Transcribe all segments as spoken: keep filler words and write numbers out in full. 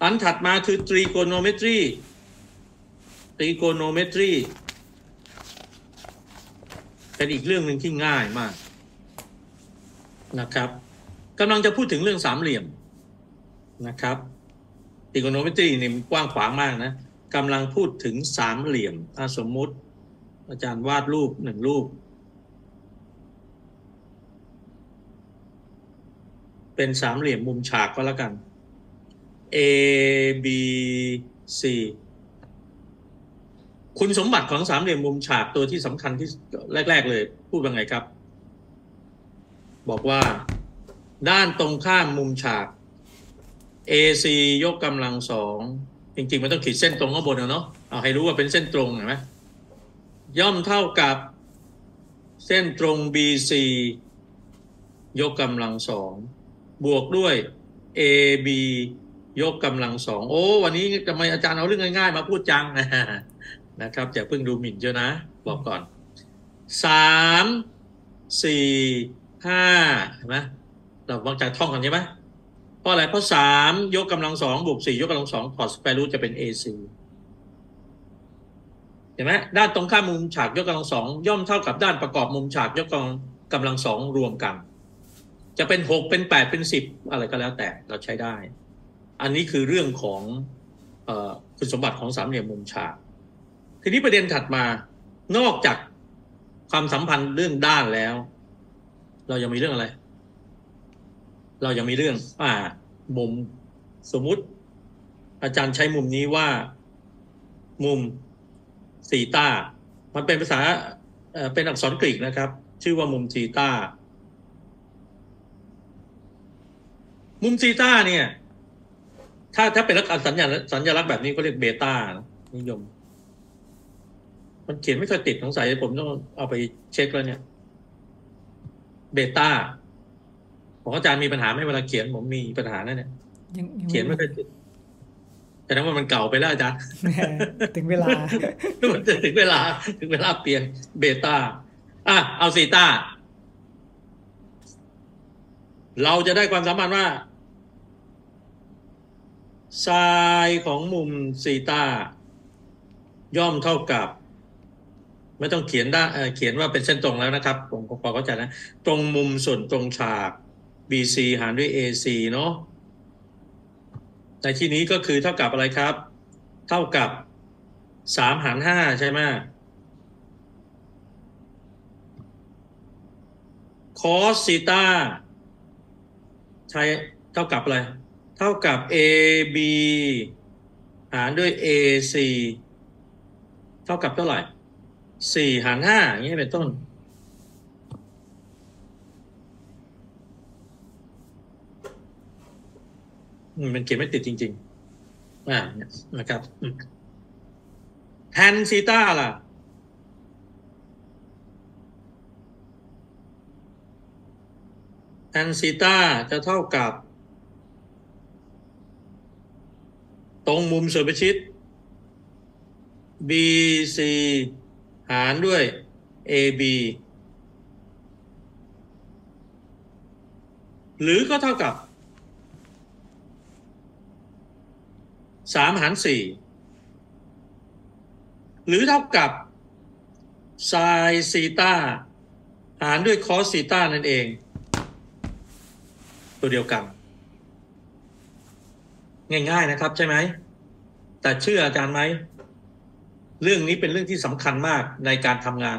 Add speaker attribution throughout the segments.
Speaker 1: อันถัดมาคือตรีโกโนเมตรีตรีโกโนเมตรีเป็นอีกเรื่องหนึ่งที่ง่ายมากนะครับกำลังจะพูดถึงเรื่องสามเหลี่ยมนะครับตรีโกโนเมตรีนี่กว้างขวางมากนะกำลังพูดถึงสามเหลี่ยมสมมุติอาจารย์วาดรูปหนึ่งรูปเป็นสามเหลี่ยมมุมฉากก็แล้วกัน A B C คุณสมบัติของสามเหลี่ยมมุมฉากตัวที่สำคัญที่แรกๆเลยพูดว่าไงครับบอกว่าด้านตรงข้ามมุมฉาก เอ ซี ยกกำลังสองจริงๆมันต้องขีดเส้นตรงข้างบนเนาะเอาให้รู้ว่าเป็นเส้นตรงเห็นไหมย่อมเท่ากับเส้นตรง บี ซี ยกกำลังสองบวกด้วย เอ บี ยกกำลังสองโอ้วันนี้ทำไมอาจารย์เอาเรื่องง่ายๆมาพูดจังนะครับอย่าเพิ่งดูหมิ่นเจ้านะบอกก่อนสามสี่ห้าเห็นไหมเราวางจากท่องกันใช่ไหมเพราะอะไรเพราะสามยกกำลังสองบวกสี่ยกกำลังสองถอดสแควร์รูทจะเป็น เอ ซี เห็นไหมด้านตรงข้ามมุมฉากยกกำลังสองย่อมเท่ากับด้านประกอบมุมฉากยกกำลังสองรวมกันจะเป็นหกเป็นแปดเป็นสิบอะไรก็แล้วแต่เราใช้ได้อันนี้คือเรื่องของเอ่อคุณสมบัติของสามเหลี่ยมมุมฉากทีนี้ประเด็นถัดมานอกจากความสัมพันธ์เรื่องด้านแล้วเรายังมีเรื่องอะไรเรายังมีเรื่องอ่ามุมสมมุติอาจารย์ใช้มุมนี้ว่ามุมซีตามันเป็นภาษาเอ่อเป็นอักษรกรีกนะครับชื่อว่ามุมซีตามุมซีตาเนี่ยถ้าถ้าเป็นลักษณะสัญญาสัญลักษณ์แบบนี้ก็เรียกเบต้านิยมมันเขียนไม่ค่อยติดสงสัยผมต้องเอาไปเช็คแล้วเนี่ยเบต้าของอาจารย์มีปัญหาไหมเวลาเขียนผมมีปัญหานั่นเนี่ยเขียนไม่ค่อยติดแต่นั้นว่ามันเก่าไปแล้วอาจารย์
Speaker 2: ถึงเวลา
Speaker 1: มันจะถึงเวลาถึงเวลาเปลี่ยนเบต้าอ่ะเอาซีต้าเราจะได้ความสามารถว่าไซน์ของมุมซีต้าย่อมเท่ากับไม่ต้องเขียนได้เขียนว่าเป็นเส้นตรงแล้วนะครับผมพอเข้าใจนะตรงมุมส่วนตรงฉาก บี ซี หารด้วย เอ ซี เนาะในที่นี้ก็คือเท่ากับอะไรครับเท่ากับสามหารห้าใช่ไหมคอสซีต้าใช้เท่ากับอะไรเท่ากับ เอ บี หารด้วย เอ ซี เท่ากับเท่าไหร่สี่หารห้าอย่างนี้เป็นต้นมันเขียนไม่ติดจริงๆอ่านะครับแทนซีต้าล่ะแทนซีต้าจะเท่ากับตรงมุมส่วนประชิด บี ซี หารด้วย เอ บี หรือก็เท่ากับสามหารสี่หรือเท่ากับไซน์ซีต้าหารด้วยคอสซีต้านั่นเองตัวเดียวกันง่ายๆนะครับใช่ไหมแต่เชื่ออาจารย์ไหมเรื่องนี้เป็นเรื่องที่สำคัญมากในการทำงาน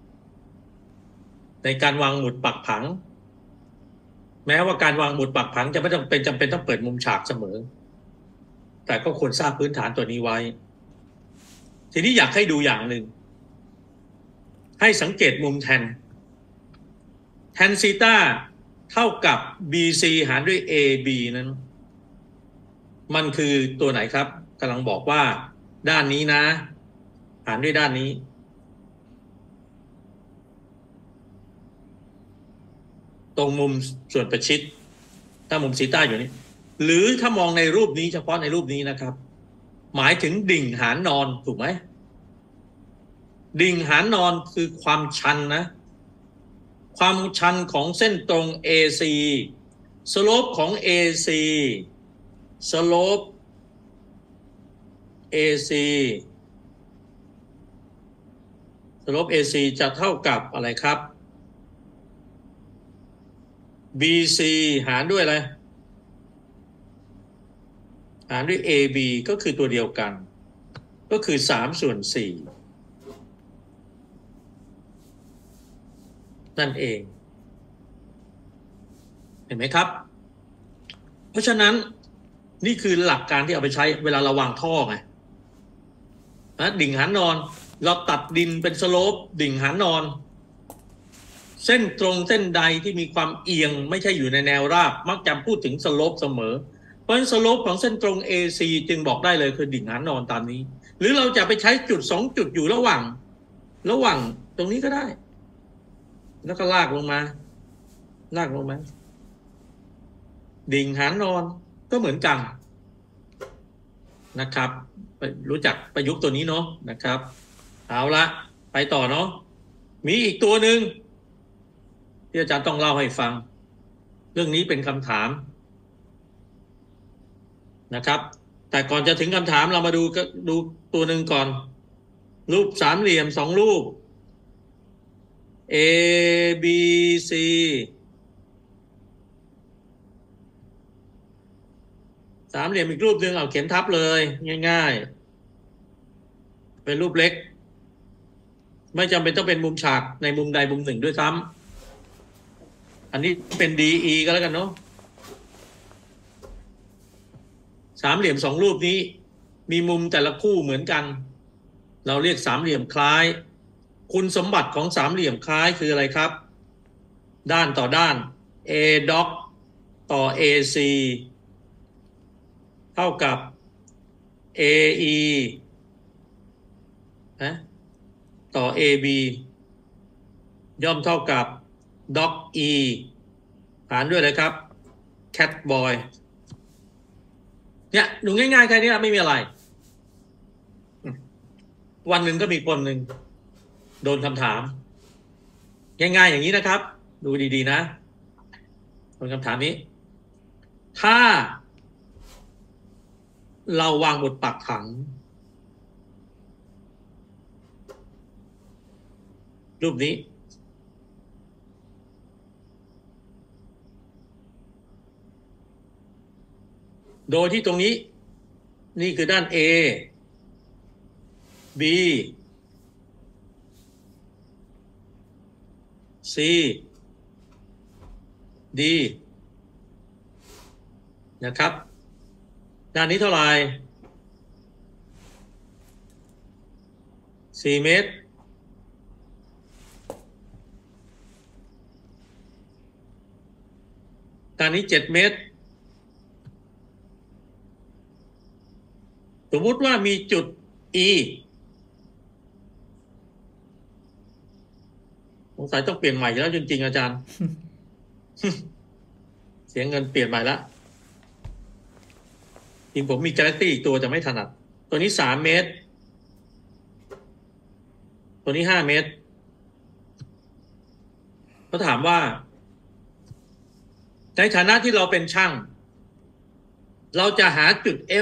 Speaker 1: ในการวางหมุดปักผังแม้ว่าการวางหมุดปักผังจะไม่จำเป็นจำเป็นต้องเปิดมุมฉากเสมอแต่ก็ควรทราบพื้นฐานตัวนี้ไว้ทีนี้อยากให้ดูอย่างหนึ่งให้สังเกตมุมแทนแทนซีต้าเท่ากับ บี ซี หารด้วย เอ บี นั้นมันคือตัวไหนครับกำลังบอกว่าด้านนี้นะหารด้วยด้านนี้ตรงมุมส่วนประชิดถ้ามุมซีต้าอยู่นี้หรือถ้ามองในรูปนี้เฉพาะในรูปนี้นะครับหมายถึงดิ่งหารนอนถูกไหมดิ่งหารนอนคือความชันนะความชันของเส้นตรง เอ ซี สโลปของ เอ ซี สโลปเอ ซี สโลป เอ ซี จะเท่ากับอะไรครับ บี ซี หารด้วยอะไรหารด้วย เอ บี ก็คือตัวเดียวกันก็คือสามส่วนสี่นั่นเองเห็นไหมครับเพราะฉะนั้นนี่คือหลักการที่เอาไปใช้เวลาเราวางท่อไงนะดิ่งหานอนเราตัดดินเป็นสโลปดิ่งหานอนเส้นตรงเส้นใดที่มีความเอียงไม่ใช่อยู่ในแนวราบมักจะพูดถึงสโลปเสมอเพราะฉะนั้นสโลปของเส้นตรง เอ ซี จึงบอกได้เลยคือดิ่งหานอนตามนี้หรือเราจะไปใช้จุดสองจุดอยู่ระหว่างระหว่างตรงนี้ก็ได้แล้วก็ลากลงมาลากลงมาดิ่งหานอนก็เหมือนกันนะครับรู้จักประยุกต์ตัวนี้เนาะนะครับเอาละไปต่อเนาะมีอีกตัวหนึ่งที่อาจารย์ต้องเล่าให้ฟังเรื่องนี้เป็นคำถามนะครับแต่ก่อนจะถึงคำถามเรามาดูดูตัวหนึ่งก่อนรูปสามเหลี่ยมสองรูป A B C สามเหลี่ยมอีกรูปหนึ่งเอาเขียนทับเลยง่ายๆเป็นรูปเล็กไม่จำเป็นต้องเป็นมุมฉากในมุมใดมุมหนึ่งด้วยซ้ำอันนี้เป็น ดี อี ก็แล้วกันเนาะสามเหลี่ยมสองรูปนี้มีมุมแต่ละคู่เหมือนกันเราเรียกสามเหลี่ยมคล้ายคุณสมบัติของสามเหลี่ยมคล้ายคืออะไรครับด้านต่อด้าน A doc ต่อ เอ ซี เท่ากับ เอ อี นะต่อ เอ บี ย่อมเท่ากับ doc E หารด้วยอะไรครับ cat boy เนี่ยดูง่ายๆแค่นี้ไม่มีอะไรวันหนึ่งก็มีคนหนึ่งโดนคำถามง่ายๆอย่างนี้นะครับดูดีๆนะโดนคำถามนี้ถ้าเราวางบนปากถังรูปนี้โดยที่ตรงนี้นี่คือด้าน A B C D นะครับด้านนี้เท่าไหร่สี่เมตรด้านนี้เจ็ดเมตรสมมุติว่ามีจุด E สงสัยต้องเปลี่ยนใหม่แล้วจริงๆอาจารย์ เสียเงินเปลี่ยนใหม่แล้วจริงผมมีกาแล็กซี่อีกตัวจะไม่ถนัดตัวนี้สามเมตรตัวนี้ห้าเมตรเขาถามว่าในฐานะที่เราเป็นช่างเราจะหาจุด F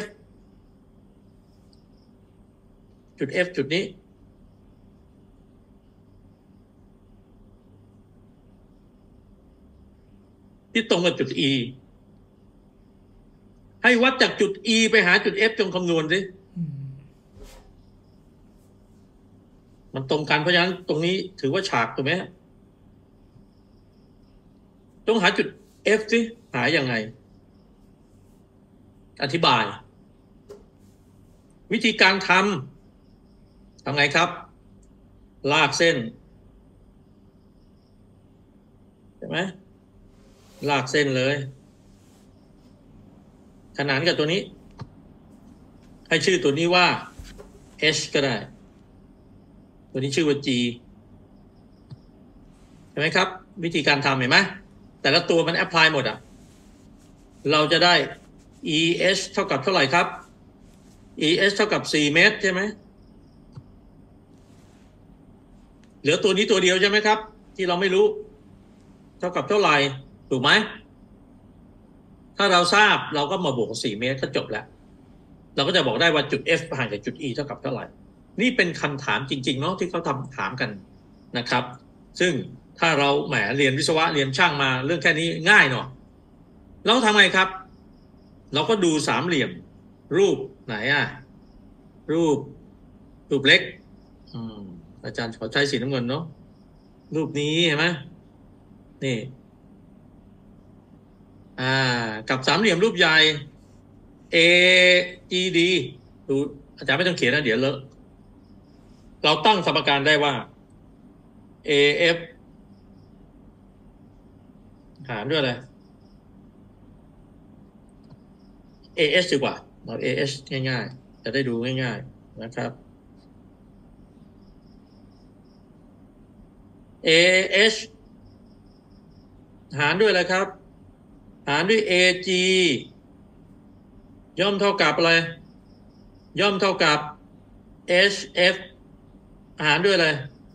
Speaker 1: จุด F จุดนี้ที่ตรงกับจุด E ให้วัดจากจุด E ไปหาจุด F จงคำนวณสิมันตรงกันเพราะฉะนั้นตรงนี้ถือว่าฉากถูกไหมต้องหาจุด F สิหายังไงอธิบายวิธีการทำทำไงครับลากเส้นใช่ไหมลากเส้นเลยขนานกับตัวนี้ให้ชื่อตัวนี้ว่า H ก็ได้ตัวนี้ชื่อว่า G ใช่ไหมครับวิธีการทำเห็นไหมแต่ละตัวมันแอพพลายหมดอ่ะเราจะได้ อี เอช เท่ากับเท่าไหร่ครับ อี เอช เท่ากับสี่เมตรใช่ไหมเหลือตัวนี้ตัวเดียวใช่ไหมครับที่เราไม่รู้เท่ากับเท่าไหร่ถูกไหมถ้าเราทราบเราก็มาบวกสี่เมตรก็จบแล้วเราก็จะบอกได้ว่าจุด F ห่างจากจุด E เท่ากับเท่าไหร่นี่เป็นคำถามจริงๆเนาะที่เขาทำถามกันนะครับซึ่งถ้าเราแหมเรียนวิศวะเรียนช่างมาเรื่องแค่นี้ง่ายเนาะเราทำไงครับเราก็ดูสามเหลี่ยมรูปไหนอ่ะรูปรูปเล็กอืมอาจารย์ขอใช้สีน้ำเงินเนาะรูปนี้เห็นไหมนี่อ่ากับสามเหลี่ยมรูปใหญ่ A G D ดูอาจารย์ไม่ต้องเขียนนะเดี๋ยวเลอะเราตั้งสมการได้ว่า A F หารด้วยอะไร เอ เอส ดีกว่าเอา เอ เอส ง่ายๆจะได้ดูง่ายๆนะครับ เอ เอส หารด้วยอะไรครับหารด้วย เอ จี ย่อมเท่ากับอะไรย่อมเท่ากับ เอช เอฟ หารด้วยอะไร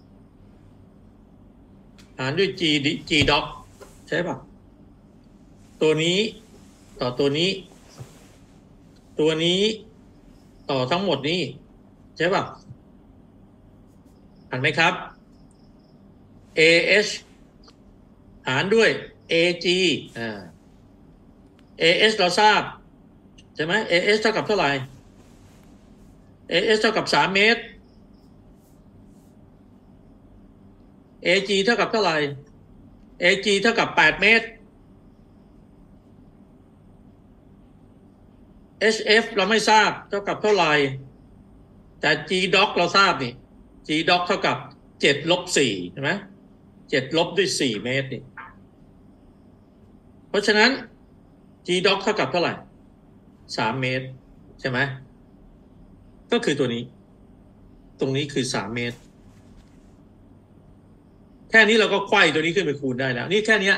Speaker 1: หารด้วย G G doc ใช่ป่ะตัวนี้ต่อตัวนี้ตัวนี้ต่อทั้งหมดนี้ใช่ป่ะอ่านไหมครับ เอ เอช หารด้วย เอ จี อ่า เอ เอส เราทราบใช่ไหม เอ เอส เท่ากับเท่าไหร่ เอ เอส เท่ากับสามเมตร เอ จี เท่ากับเท่าไหร่ เอ จี เท่ากับแปดเมตร เอช เอฟ เราไม่ทราบเท่ากับเท่าไหร่แต่ G doc เราทราบนี่ G doc เท่ากับเจ็ดลบสี่ใช่ไหมเจ็ดลบด้วยสี่เมตรนี่เพราะฉะนั้น G doc เท่ากับเท่าไหร่สามเมตรใช่ไหมก็คือตัวนี้ตรงนี้คือสามเมตรแค่นี้เราก็ไขว้ตัวนี้ขึ้นไปคูณได้แล้วนี่แค่นี้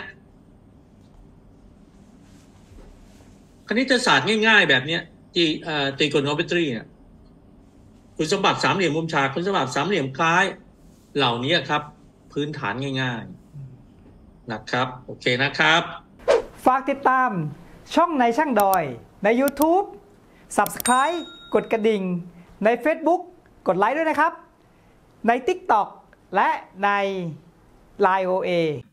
Speaker 1: คณิตศาสตร์ง่ายๆแบบนี้จีเอ่อ trigonometry เนี่ยคุณสมบัติสามเหลี่ยมมุมฉากคุณสมบัติสามเหลี่ยมคล้ายเหล่านี้ครับพื้นฐานง่ายๆนะครับโอเคนะครับ
Speaker 2: ฝากติดตามช่องในช่างดอยใน YouTube Subscribe กดกระดิ่งใน Facebook กดไลค์ด้วยนะครับใน TikTok และใน ไลน์ โอ เอ